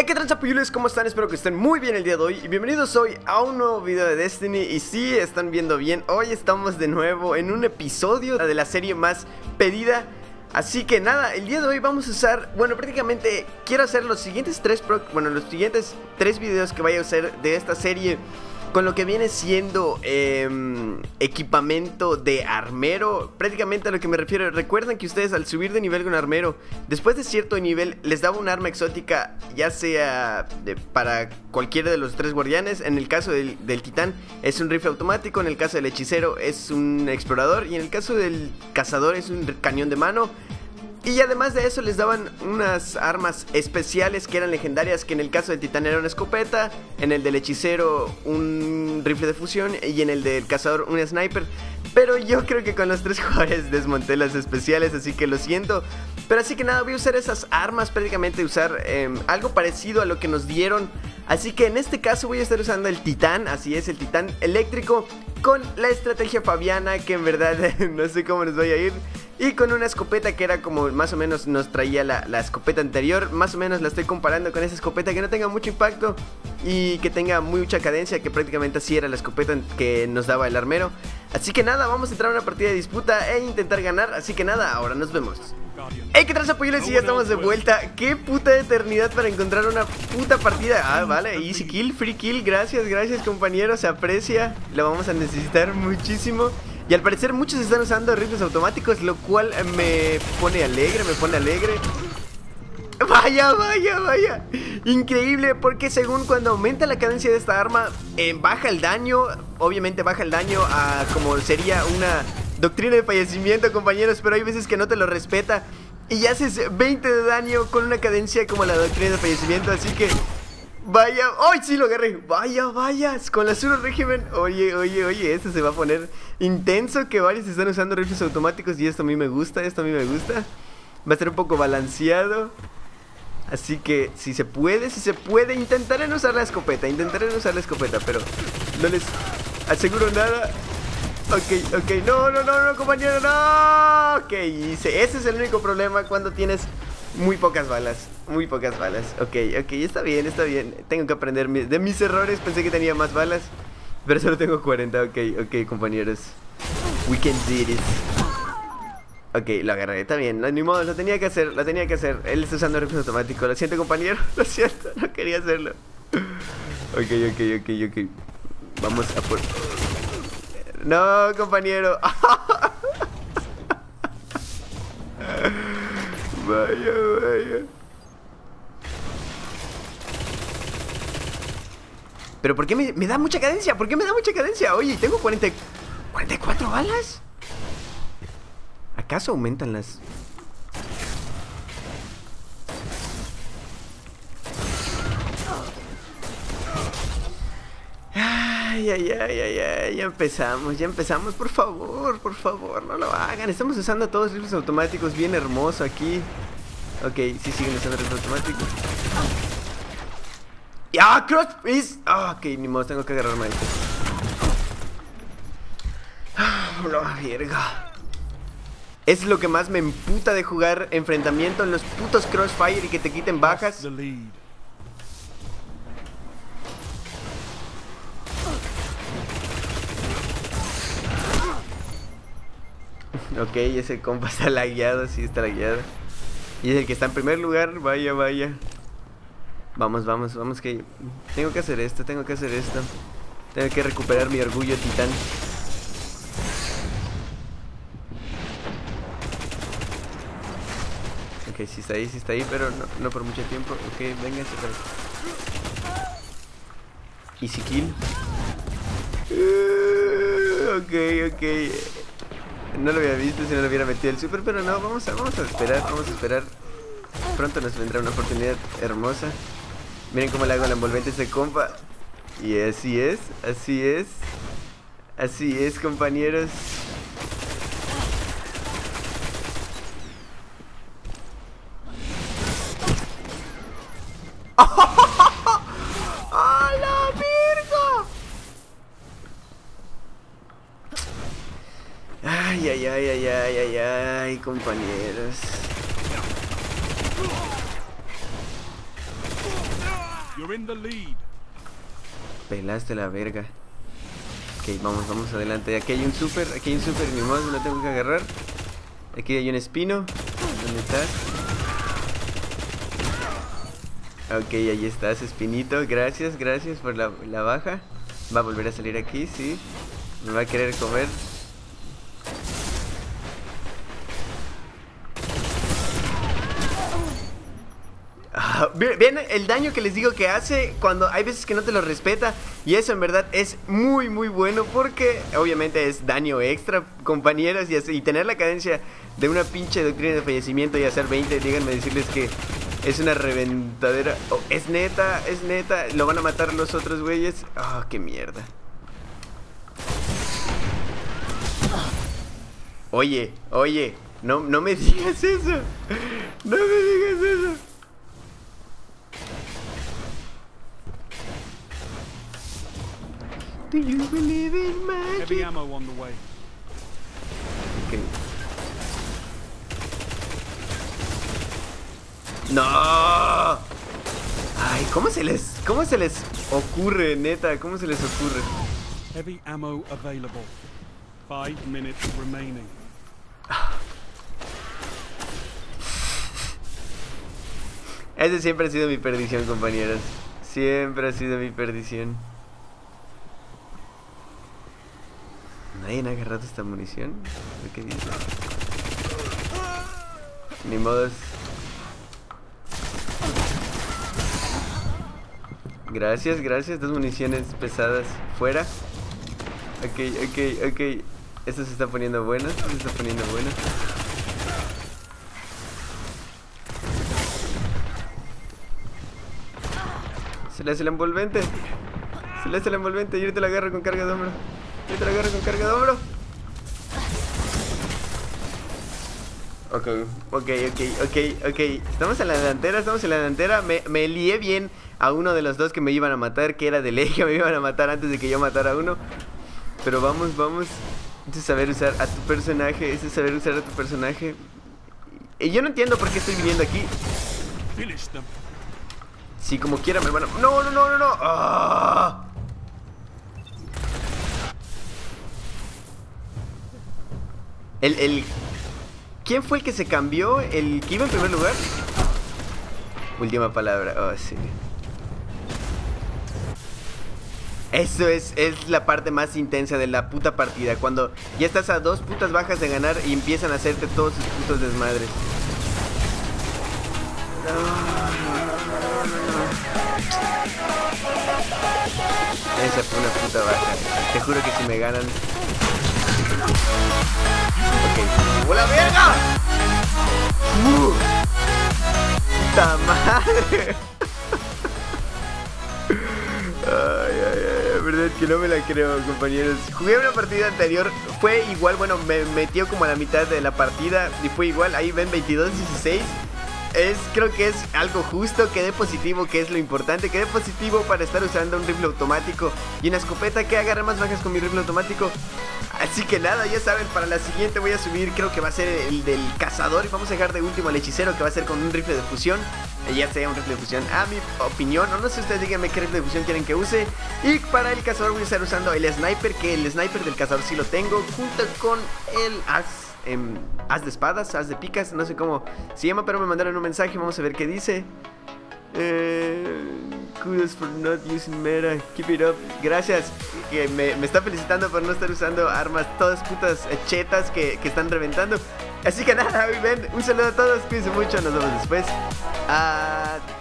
¿Qué tranza, puyules? ¿Cómo están? Espero que estén muy bien el día de hoy y bienvenidos hoy a un nuevo video de Destiny. Y sí, están viendo bien, hoy estamos de nuevo en un episodio de la serie más pedida. Así que nada, el día de hoy vamos a usar, bueno, prácticamente quiero hacer los siguientes tres videos que vaya a hacer de esta serie con lo que viene siendo equipamiento de armero. Prácticamente a lo que me refiero, recuerden que ustedes al subir de nivel con armero, después de cierto nivel les daba un arma exótica, ya sea para cualquiera de los tres guardianes. En el caso del titán es un rifle automático, en el caso del hechicero es un explorador y en el caso del cazador es un cañón de mano. Y además de eso les daban unas armas especiales que eran legendarias, que en el caso del titán era una escopeta, en el del hechicero un rifle de fusión y en el del cazador un sniper. Pero yo creo que con los tres jugadores desmonté las especiales, así que lo siento. Pero así que nada, voy a usar esas armas, prácticamente usar algo parecido a lo que nos dieron. Así que en este caso voy a estar usando el titán, así es, el titán eléctrico, con la estrategia fabiana, que en verdad no sé cómo nos vaya a ir. Y con una escopeta que era como más o menos nos traía la escopeta anterior. Más o menos la estoy comparando con esa escopeta, que no tenga mucho impacto y que tenga mucha cadencia, que prácticamente así era la escopeta que nos daba el armero. Así que nada, vamos a entrar a una partida de disputa e intentar ganar. Así que nada, ahora nos vemos. ¡Hey! ¿Qué tal, apoyules? Y ya estamos de vuelta. ¡Qué puta eternidad para encontrar una puta partida! Ah, vale, easy kill, free kill. Gracias, gracias, compañeros, se aprecia. Lo vamos a necesitar muchísimo. Y al parecer muchos están usando rifles automáticos, lo cual me pone alegre, Vaya, vaya, vaya. Increíble, porque según cuando aumenta la cadencia de esta arma, baja el daño. Obviamente baja el daño a como sería una doctrina de fallecimiento, compañeros. Pero hay veces que no te lo respeta y haces 20 de daño con una cadencia como la doctrina de fallecimiento. Así que vaya, ¡ay! Sí lo agarré. Vaya, vaya, con la Zero Regimen. Oye, oye, oye, esto se va a poner intenso, que varios están usando rifles automáticos. Y esto a mí me gusta, esto a mí me gusta. Va a estar un poco balanceado. Así que si se puede, intentaré no usar la escopeta. Pero no les aseguro nada. Ok, ok, no, compañero, no. Ok, ese es el único problema cuando tienes muy pocas balas. Ok, está bien. Tengo que aprender de mis errores. Pensé que tenía más balas, pero solo tengo 40. Ok, compañeros, we can do this. Ok, lo agarré, está bien, ni modo, lo tenía que hacer. Él está usando rifle automático. Lo siento, compañero, lo siento, no quería hacerlo. Ok. Vamos a por... No, compañero. Vaya. Pero ¿por qué me da mucha cadencia? Oye, tengo 44 balas. ¿Acaso aumentan las...? Ay, ya empezamos, por favor, no lo hagan. Estamos usando todos rifles automáticos, bien hermoso aquí. Ok, sí siguen usando rifles automáticos. ¡Ah, crossface! Ah, ok, ni modo, tengo que agarrarme a esto. La verga. Es lo que más me emputa de jugar enfrentamiento en los putos crossfire y que te quiten bajas. Ok, ese compa está lagueado, sí está lagueado. Y es el que está en primer lugar, vaya. Vamos, que tengo que hacer esto. Tengo que recuperar mi orgullo titán. Ok, sí está ahí, pero no por mucho tiempo. Ok, venga, easy kill. Ok. No lo había visto si no lo hubiera metido el super, pero no, vamos a esperar. Pronto nos vendrá una oportunidad hermosa. Miren cómo le hago la envolvente a ese compa. Y así es, compañeros. ¡A la virga! Ay, compañeros. You're in the lead. Pelaste la verga. Ok, vamos adelante. Aquí hay un super, ni modo, lo tengo que agarrar. Aquí hay un espino. ¿Dónde estás? Ok, ahí estás, espinito. Gracias por la baja. Va a volver a salir aquí, sí. Me va a querer comer. Vean el daño que les digo que hace cuando hay veces que no te lo respeta. Y eso en verdad es muy bueno, porque obviamente es daño extra, compañeros. Y tener la cadencia de una pinche doctrina de fallecimiento y hacer 20, díganme decirles que es una reventadera. Oh, es neta, lo van a matar los otros güeyes. Oh, qué mierda. Oye, no me digas eso. No me digas eso. Do you believe in magic? Heavy ammo on the way. Okay. ¡No! Ay, ¿cómo se les ocurre, neta? ¿Cómo se les ocurre? Heavy ammo available. 5 minutes remaining. Ese siempre ha sido mi perdición, compañeros. Siempre ha sido mi perdición. ¿Nadie ha agarrado esta munición? ¿Qué dice? Ni modos. Gracias. Dos municiones pesadas fuera. Ok. Esto se está poniendo bueno. Se le hace el envolvente. Y yo te la agarro con carga de hombro. Ok. Estamos en la delantera. Me lié bien a uno de los dos que me iban a matar, que era de ley que me iban a matar antes de que yo matara a uno. Pero vamos. Esto es saber usar a tu personaje. Y yo no entiendo por qué estoy viniendo aquí. Sí, como quiera, mi hermano. No. ¡Ah! ¿Quién fue el que se cambió? ¿El que iba en primer lugar? Última palabra. Oh, sí. Eso es la parte más intensa de la puta partida. Cuando ya estás a 2 putas bajas de ganar y empiezan a hacerte todos sus putos desmadres. Esa fue una puta baja. Te juro que si me ganan. Ok. ¡Hola, verga! ¡Puta madre! Ay, verdad que no me la creo, compañeros. Jugué una partida anterior, fue igual, bueno, me metió como a la mitad de la partida y fue igual, ahí ven 22-16. Creo que es algo justo, quedé positivo, que es lo importante. Quedé positivo para estar usando un rifle automático y una escopeta que agarre más bajas con mi rifle automático. Así que nada, ya saben, para la siguiente voy a subir, creo que va a ser el del cazador. Y vamos a dejar de último al hechicero, que va a ser con un rifle de fusión. Ya sea un rifle de fusión, a mi opinión. No sé ustedes, díganme qué rifle de fusión quieren que use. Y para el cazador voy a estar usando el sniper, que el sniper del cazador sí lo tengo, junto con el as de espadas, as de picas, no sé cómo se llama, pero me mandaron un mensaje, vamos a ver qué dice. Kudos for not using meta, keep it up. Gracias, que me está felicitando por no estar usando armas todas putas chetas que están reventando. Así que nada, ven, un saludo a todos, cuídense mucho, nos vemos después.